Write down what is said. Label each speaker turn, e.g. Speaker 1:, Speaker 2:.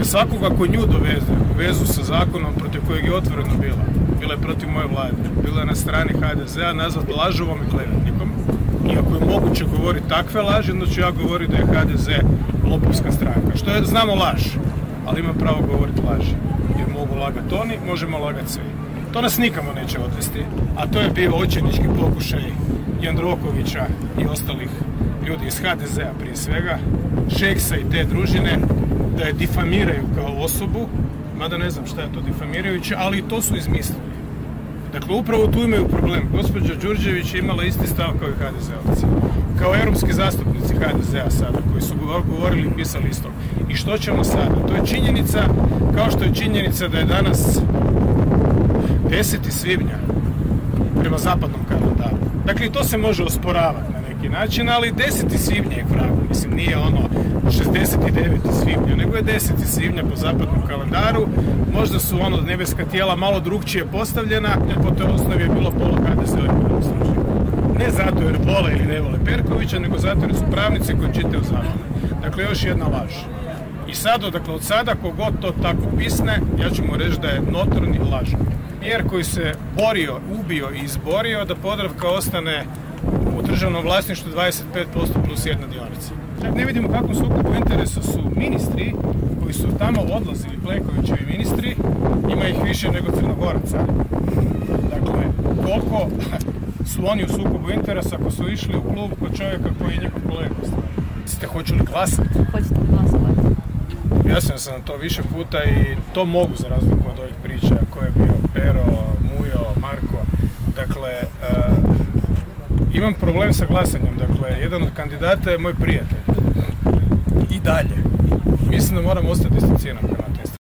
Speaker 1: svakoga ko nju doveze u vezu sa zakonom protiv kojeg je otvoreno bila je protiv moje vlade, bila je na strani HDZ-a, nazvat lažovom i klevetnikom. I ako je moguće govoriti takve laži, onda ću ja govoriti da je HDZ lopovska stranka. Što je, znamo laž, ali ima pravo govoriti laži. Jer mogu lagati oni, možemo lagati svi. To nas nikamo neće odvesti, a to je bio očajnički pokušaj Jandrokovića i ostalih ljudi iz HDZ-a prije svega, Šeksa i te družine, da je difamiraju kao osobu, mada ne znam šta je to difamirajuće, ali to su izmislili. Dakle, upravo tu imaju problem. Gospođa Đurđević je imala isti stav kao i HDZ-ovci. Kao europski zastupnici HDZ-a sada, koji su govorili i pisali isto. I što ćemo sada? To je činjenica, kao što je činjenica da je danas 10. svibnja prema zapadnom kalendaru. Dakle, i to se može osporavati na neki način, ali 10. svibnja je pravo. Mislim, nije ono 69. svibnja, nego je 10. svibnja po zapadnom kalendaru. Možda su ono nebeska tijela malo drugčije postavljena, jer po toj osnovi je bilo pola HDZ-ovih stručnjaka. Ne zato jer vole ili ne vole Perkovića, nego zato jer su pravnici koji čitaju zakone. Dakle, još jedna laž. I sad, dakle, od sada, kogod to tako pisne, ja ću mu reći da je notorni lažov. Jer koji se borio, ubio i izborio da Podravka ostane u državnom vlasništvu 25% plus jedna dionica. Čak ne vidimo kakvom sukobu interesa su ministri koji su tamo odlazili, Plenkovićevi ministri, ima ih više nego Crnogoraca. Dakle, koliko su oni u sukobu interesa ako su išli u klub kod čovjeka koji je njihov kolega. Ste hoću li glasati?
Speaker 2: Hoćete glasovati?
Speaker 1: Objasnio sam to više puta i to mogu za razliku od ovih priča ko je bio Pero, Mujo, Marko. Dakle, imam problem sa glasanjem. Dakle, jedan od kandidata je moj prijatelj. I dalje. Mislim da moram ostati distanciran prema te